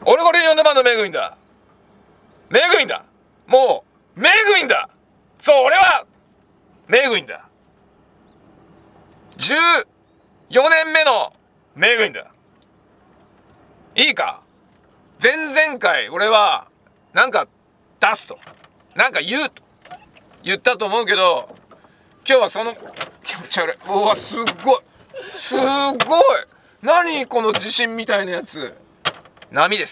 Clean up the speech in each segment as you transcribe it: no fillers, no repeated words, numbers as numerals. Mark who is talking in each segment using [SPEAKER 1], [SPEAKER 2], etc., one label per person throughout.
[SPEAKER 1] 俺これに呼んだバンドメグインだ。メグインだ。もうメグインだ。そう、俺はメグインだ。14年目のメグインだ。いいか。前々回俺はなんか出すとなんか言うと言ったと思うけど、今日はその気持ち悪い。うわ、すっごいすっごい、何この地震みたいなやつ。波です。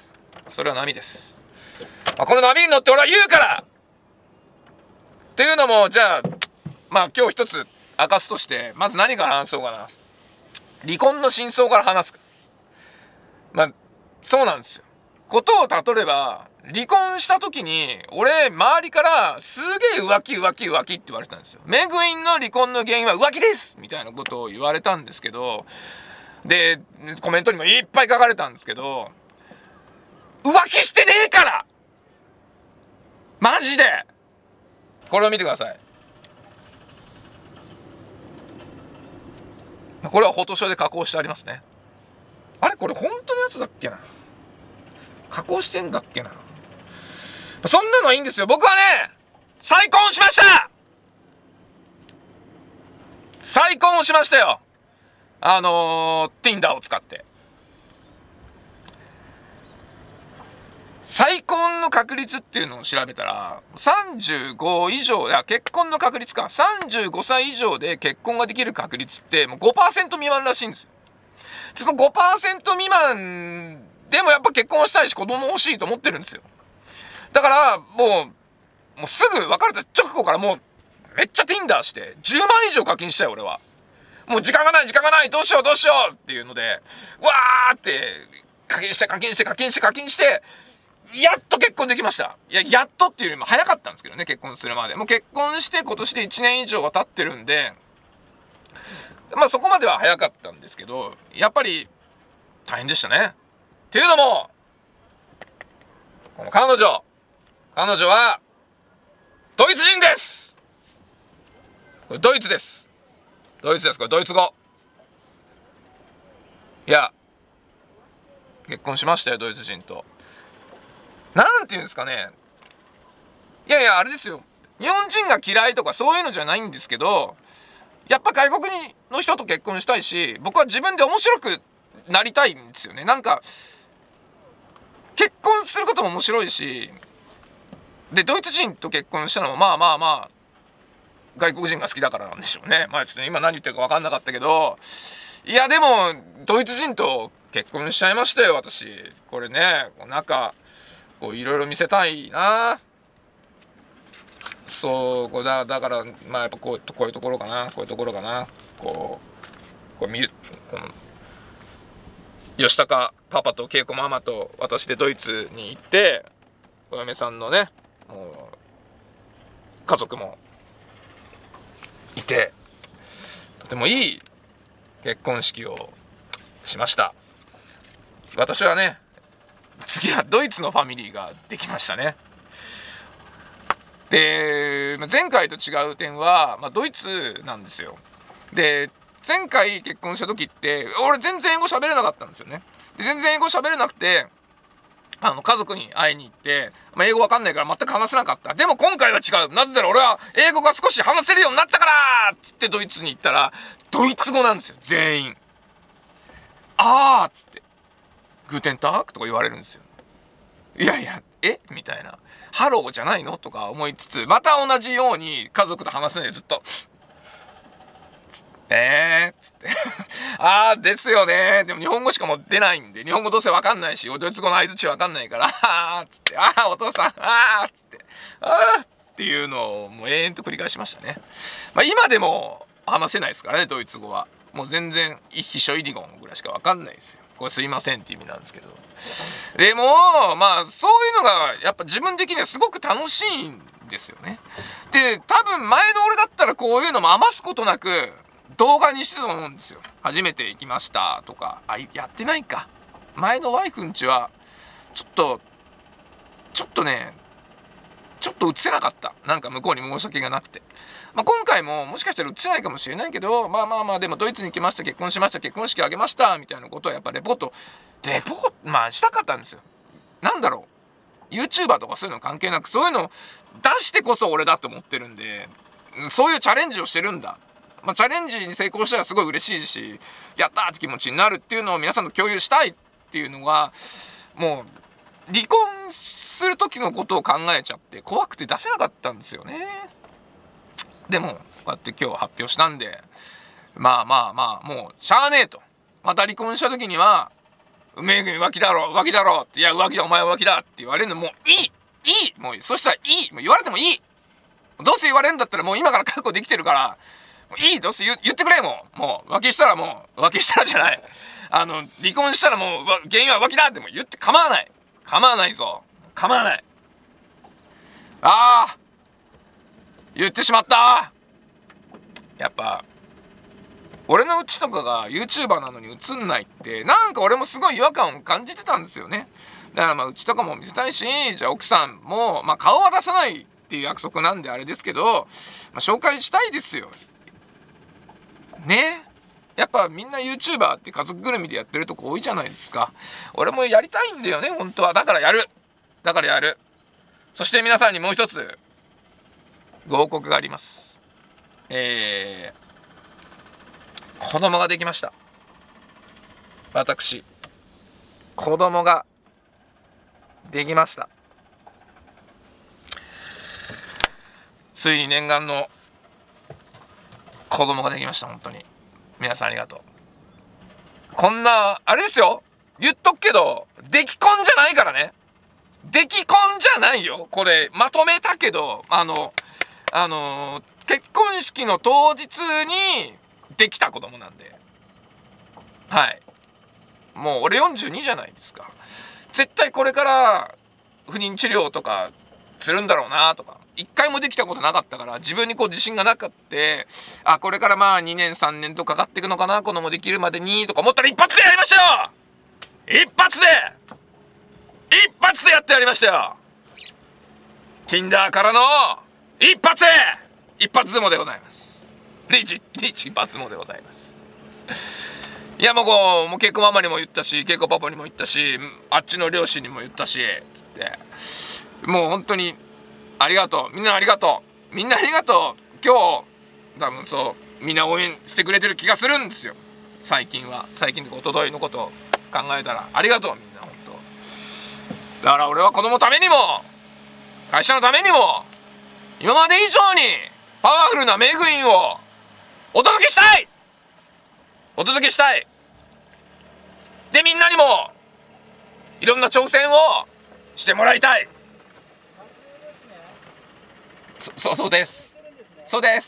[SPEAKER 1] それは波です。この波に乗って俺は言うからっていうのも、じゃあ今日一つ明かすとして、まず何から話そうかな。離婚の真相から話すか。そうなんですよ。ことを例えば離婚した時に俺周りからすげえ浮気って言われてたんですよ。メグインの離婚の原因は浮気ですみたいなことを言われたんですけど、でコメントにもいっぱい書かれたんですけど、浮気してねえからマジで。これを見てください。これはフォトショーで加工してありますね。あれこれ本当のやつだっけな、加工してんだっけな。そんなのはいいんですよ。僕はね、再婚しました。再婚をしましたよ。Tinder を使って。再婚の確率っていうのを調べたら、35以上、いや結婚の確率か、35歳以上で結婚ができる確率ってもう 5% 未満らしいんですよ。その 5% 未満でもやっぱ結婚したいし子供欲しいと思ってるんですよ。だからもうすぐ別れた直後からもうめっちゃ Tinder して10万以上課金したよ俺は。もう時間がないどうしようっていうのでわーって課金してやっと結婚できました。やっとっていうよりも早かったんですけどね、結婚するまで。もう結婚して今年で1年以上は経ってるんで、そこまでは早かったんですけど、やっぱり大変でしたね。っていうのも、この彼女はドイツ人です。これドイツです。これドイツ語。いや結婚しましたよ、ドイツ人と。なんていうんですかね、いやあれですよ、日本人が嫌いとかそういうのじゃないんですけど、やっぱ外国の人と結婚したいし、僕は自分で面白くなりたいんですよね。なんか結婚することも面白いし、でドイツ人と結婚したのもまあ外国人が好きだからなんでしょうね。ちょっと今何言ってるか分かんなかったけど、いやでもドイツ人と結婚しちゃいましたよ私。これね、なんかこういろいろ見せたいな。そうこうだからやっぱこういうところかな、こう見る、この吉高パパと恵子ママと私でドイツに行って、お嫁さんのねもう家族もいて、とてもいい結婚式をしました。私はね、次はドイツのファミリーができましたね。で前回と違う点は、ドイツなんですよ。で前回結婚した時って俺全然英語喋れなかったんですよね。で全然英語喋れなくて家族に会いに行って、英語わかんないから全く話せなかった。でも今回は違う。なぜなら俺は英語が少し話せるようになったからっつってドイツに行ったらドイツ語なんですよ全員。っつってグーテンタークとか言われるんですよ。いやみたいな、ハローじゃないのとか思いつつ、また同じように家族と話すのでずっとつってですよね。でも日本語しかもう出ないんで、日本語どうせわかんないしドイツ語の相槌わかんないからつってお父さんつってっていうのをもう永遠と繰り返しましたね。今でも話せないですからね、ドイツ語は。もう全然イッヒショイリゴンぐらいしかわかんないですよ。これすいませんって意味なんですけど。でもそういうのがやっぱ自分的にはすごく楽しいんですよね。で多分前の俺だったらこういうのも余すことなく動画にしてたと思うんですよ。初めて行きましたとか。やってないか。前のワイフんちはちょっとねちょっと映せなかった。なんか向こうに申し訳がなくて、まあ、今回ももしかしたら映せないかもしれないけど、まあでもドイツに行きました、結婚しました、結婚式挙げましたみたいなことをやっぱレポートまあしたかったんですよ。なんだろう、 YouTuber とかそういうの関係なく、そういうのを出してこそ俺だと思ってるんで、そういうチャレンジをしてるんだ、まあ、チャレンジに成功したらすごい嬉しいし、やったーって気持ちになるっていうのを皆さんと共有したいっていうのが、もう離婚する時のことを考えちゃって怖くて出せなかったんですよね。でもこうやって今日発表したんで、まあもうしゃあねえと。また離婚した時には「メグ浮気だろ浮気だろ」って「いや浮気だ、お前は浮気だ」って言われるのもういいもうそしたらいい、もう言われてもいい、どうせ言われるんだったらもう今から覚悟できてるからもういい、どうせ言ってくれ、もう浮気したらもう浮気したらじゃない、離婚したらもう原因は浮気だっても言って構わないぞ、構わない。ああ言ってしまった。やっぱ俺のうちとかが YouTuber なのに映んないってなんか俺もすごい違和感を感じてたんですよね。だからまあうちとかも見せたいし、じゃあ奥さんもまあ顔は出さないっていう約束なんであれですけど、まあ、紹介したいですよね。やっぱみんな YouTuber って家族ぐるみでやってるとこ多いじゃないですか。俺もやりたいんだよね本当は。だからやる。そして皆さんにもう一つご報告があります。子供ができました。私子供ができました。ついに念願の子供ができました。本当に皆さんありがとう。こんなあれですよ、言っとくけど出来婚じゃないからね。出来婚じゃないよ。これまとめたけど結婚式の当日にできた子供なんで、はい、もう俺42じゃないですか。絶対これから不妊治療とかするんだろうなとか、一回もできたことなかったから自分にこう自信がなかった、これからまあ2年3年とかかっていくのかな、子供できるまでにとか思ったら一発でやりましたよ。一発でやってやりましたよ。 Tinder からの一発相撲でございます。リーチ一発相撲でございます。いやもう結婚ママにも言ったし、結婚パパにも言ったし、あっちの両親にも言ったしつって、もう本当にありがとう、みんなありがとう、今日多分そうみんな応援してくれてる気がするんですよ。最近とか一昨日のことを考えたらありがとうみんな本当。だから俺は子供のためにも会社のためにも今まで以上にパワフルなメグインをお届けしたいで、みんなにもいろんな挑戦をしてもらいたい。そうです。そうです。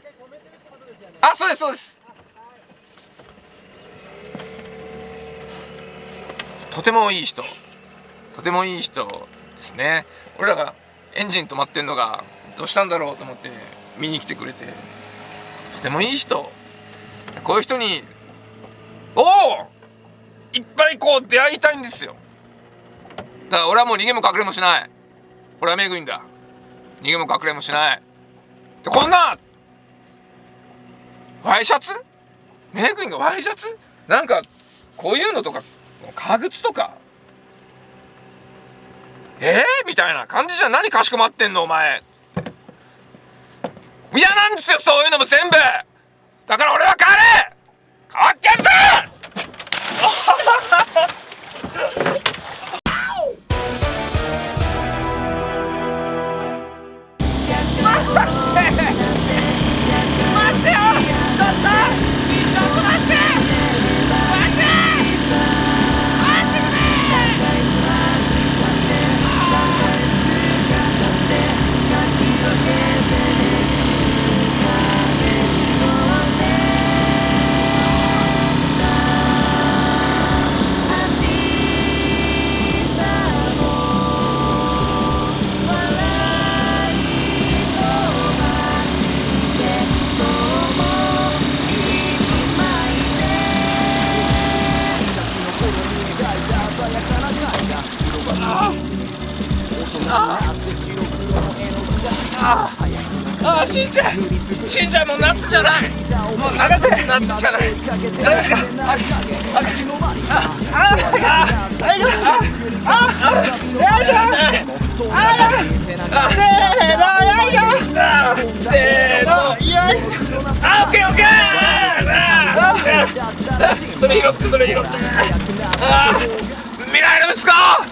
[SPEAKER 1] とてもいい人ですね。俺らがエンジン止まってんのがどうしたんだろうと思って見に来てくれて、とてもいい人。こういう人にいっぱいこう出会いたいんですよ。だから俺はもう逃げも隠れもしない。俺はメグインだ。逃げも隠れもしない。でこんなワイシャツ、メグインがワイシャツなんかこういうのとか革靴とかみたいな感じじゃ、何かしこまってんのお前。嫌なんですよそういうのも全部。だから俺は変わってやるぞ
[SPEAKER 2] 大人になって白黒
[SPEAKER 1] あ、しんちゃんもう夏じゃない、もう夏じゃない、ダメですか、それ拾って未来の息子